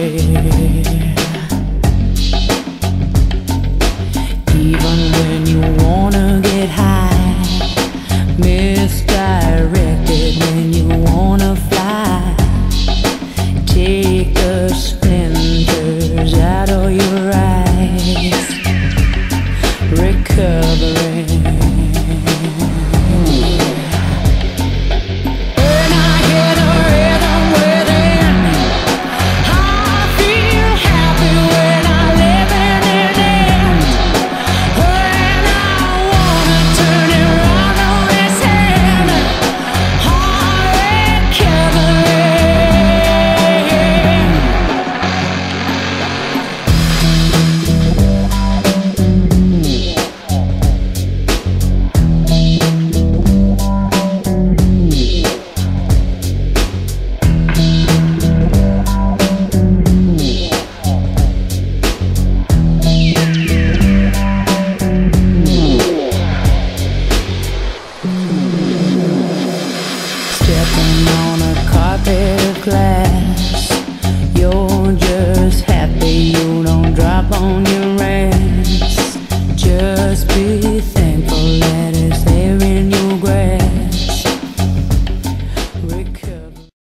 Even when you wanna get high, misdirected when you wanna fly. Take the splinters out of your eyes. Recovering. Stepping on a carpet of glass, you're just happy you don't drop on your ass. Just be thankful that